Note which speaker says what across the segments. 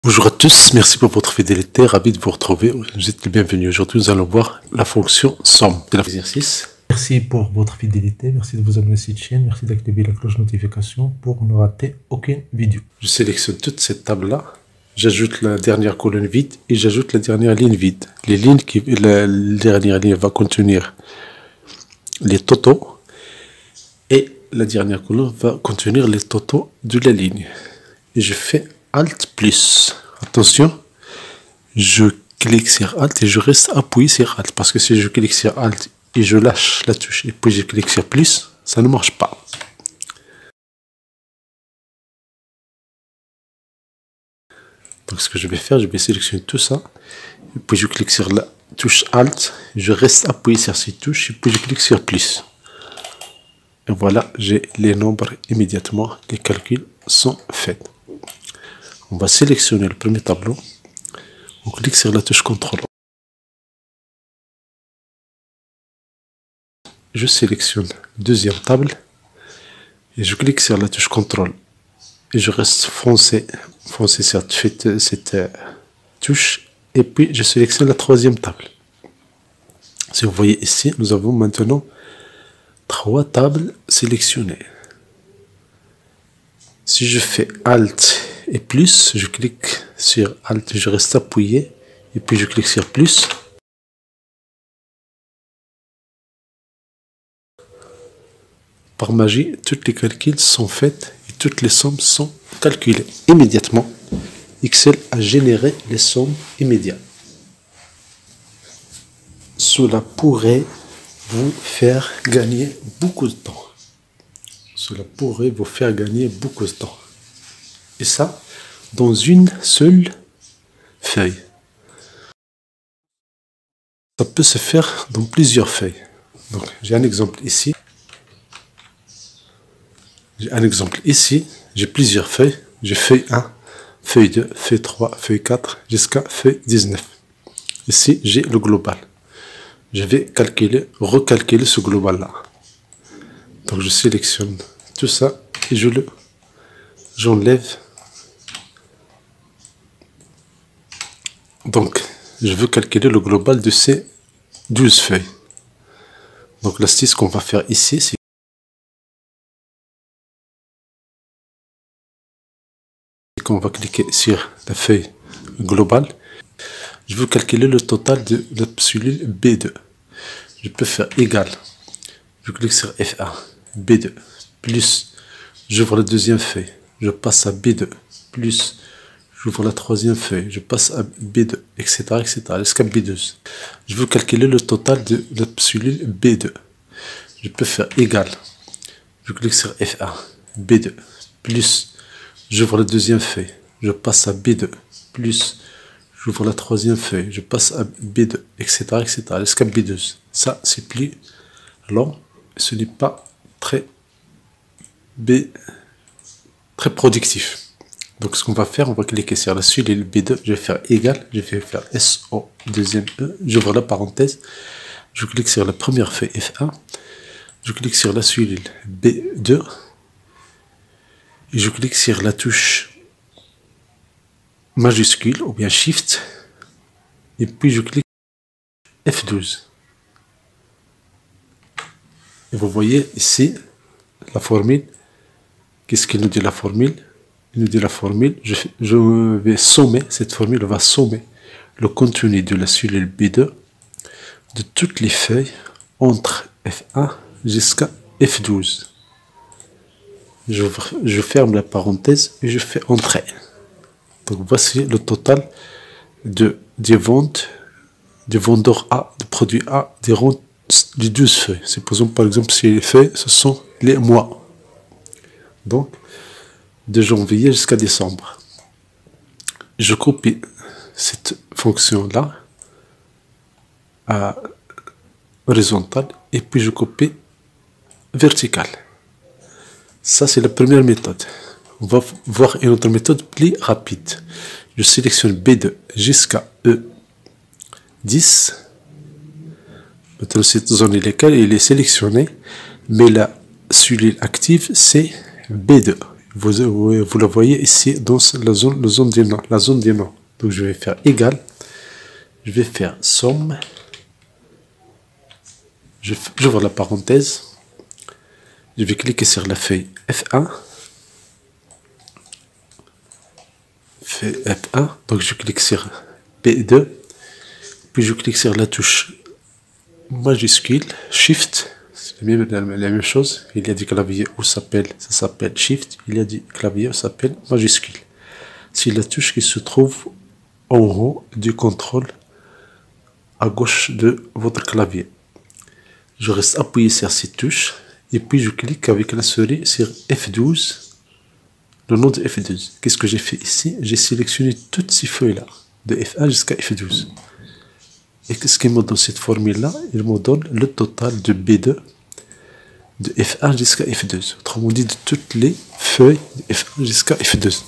Speaker 1: Bonjour à tous, merci pour votre fidélité, ravi de vous retrouver, vous êtes les bienvenus. Aujourd'hui nous allons voir la fonction somme de l'exercice.
Speaker 2: Merci pour votre fidélité, merci de vous abonner à cette chaîne, merci d'activer la cloche notification pour ne rater aucune vidéo.
Speaker 1: Je sélectionne toute cette table-là, j'ajoute la dernière colonne vide et j'ajoute la dernière ligne vide. La dernière ligne va contenir les totaux et la dernière colonne va contenir les totaux de la ligne. Et je fais Alt plus. Attention, je clique sur Alt et je reste appuyé sur Alt. Parce que si je clique sur Alt et je lâche la touche et puis je clique sur plus, ça ne marche pas. Donc ce que je vais faire, je vais sélectionner tout ça. Et puis je clique sur la touche Alt. Je reste appuyé sur cette touche et puis je clique sur plus. Et voilà, j'ai les nombres immédiatement. Les calculs sont faits. On va sélectionner le premier tableau. On clique sur la touche contrôle. Je sélectionne la deuxième table et je clique sur la touche contrôle. Et je reste foncé sur cette touche. Et puis je sélectionne la troisième table. Si vous voyez ici, nous avons maintenant 3 tables sélectionnées. Si je fais Alt et plus, je clique sur Alt, je reste appuyé, et puis je clique sur plus. Par magie, tous les calculs sont faits et toutes les sommes sont calculées immédiatement. Excel a généré les sommes immédiates. Cela pourrait vous faire gagner beaucoup de temps. Cela pourrait vous faire gagner beaucoup de temps. Et ça, dans une seule feuille. Ça peut se faire dans plusieurs feuilles. Donc, j'ai un exemple ici. J'ai plusieurs feuilles. J'ai feuille 1, feuille 2, feuille 3, feuille 4, jusqu'à feuille 19. Ici, j'ai le global. Je vais recalculer ce global-là. Donc, je sélectionne tout ça et j'enlève. Donc, je veux calculer le global de ces 12 feuilles. Donc, l'astuce qu'on va faire ici, c'est qu'on va cliquer sur la feuille globale. Je veux calculer le total de la cellule B2. Je peux faire égal. Je clique sur F1, B2, plus, j'ouvre la deuxième feuille, je passe à B2, plus, j'ouvre la troisième feuille, je passe à B2, etc., jusqu'à B12. Je veux calculer le total de la cellule B2. Je peux faire égal. Je clique sur F1, B2, plus, j'ouvre la deuxième feuille, je passe à B2, plus, j'ouvre la troisième feuille, je passe à B2, etc., jusqu'à B12. Ça, c'est plus long, ce n'est pas très productif. Donc ce qu'on va faire, on va cliquer sur la cellule B2, je vais faire égal, je vais faire SO, deuxième E, j'ouvre la parenthèse, je clique sur la première feuille F1, je clique sur la cellule B2, et je clique sur la touche majuscule, ou bien Shift, et puis je clique F12. Et vous voyez ici la formule. Qu'est-ce qu'il nous dit la formule? Il nous dit la formule, je vais sommer, cette formule va sommer le contenu de la cellule B2 de toutes les feuilles entre F1 jusqu'à F12. Je ferme la parenthèse et je fais entrer. Donc voici le total des ventes, des vendeurs A, des produits A, des 12 feuilles. Supposons par exemple si les feuilles, ce sont les mois. Donc, de janvier jusqu'à décembre. Je copie cette fonction-là à horizontale et puis je copie verticale. Ça, c'est la première méthode. On va voir une autre méthode plus rapide. Je sélectionne B2 jusqu'à E10. Maintenant, cette zone est sélectionnée, mais la cellule active, c'est B2. Vous la voyez ici dans la zone des noms. La zone des noms. Donc je vais faire égal. Je vais faire somme. J'ouvre la parenthèse. Je vais cliquer sur la feuille F1. Feuille F1. Donc je clique sur B2. Puis je clique sur la touche majuscule, Shift. C'est la même chose. Il y a des claviers où ça s'appelle Shift. Il y a des claviers où ça s'appelle majuscule. C'est la touche qui se trouve en haut du contrôle à gauche de votre clavier. Je reste appuyé sur cette touche et puis je clique avec la souris sur F12, le nom de F12. Qu'est-ce que j'ai fait ici? J'ai sélectionné toutes ces feuilles-là, de F1 jusqu'à F12. Et qu'est-ce qu'il me donne cette formule-là? Il me donne le total de B2, de F1 jusqu'à F12. Autrement dit, de toutes les feuilles de F1 jusqu'à F12.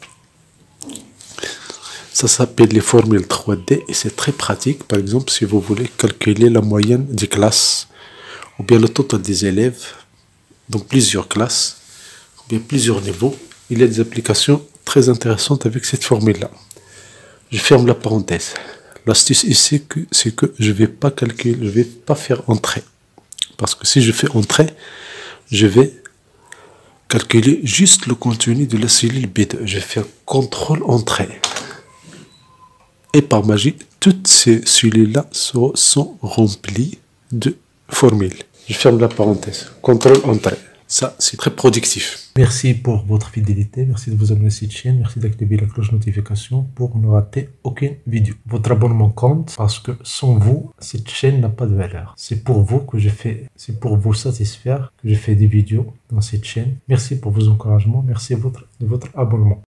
Speaker 1: Ça s'appelle les formules 3D et c'est très pratique. Par exemple, si vous voulez calculer la moyenne des classes ou bien le total des élèves dans plusieurs classes ou bien plusieurs niveaux, il y a des applications très intéressantes avec cette formule-là. Je ferme la parenthèse. L'astuce ici, c'est que je ne vais pas calculer, je ne vais pas faire entrée. Parce que si je fais entrée, je vais calculer juste le contenu de la cellule B2. Je vais faire contrôle entrée. Et par magie, toutes ces cellules-là sont remplies de formules. Je ferme la parenthèse. Contrôle entrée. Ça, c'est très productif.
Speaker 2: Merci pour votre fidélité. Merci de vous abonner à cette chaîne. Merci d'activer la cloche notification pour ne rater aucune vidéo. Votre abonnement compte parce que sans vous, cette chaîne n'a pas de valeur. C'est pour vous que je fais, c'est pour vous satisfaire que je fais des vidéos dans cette chaîne. Merci pour vos encouragements. Merci de votre abonnement.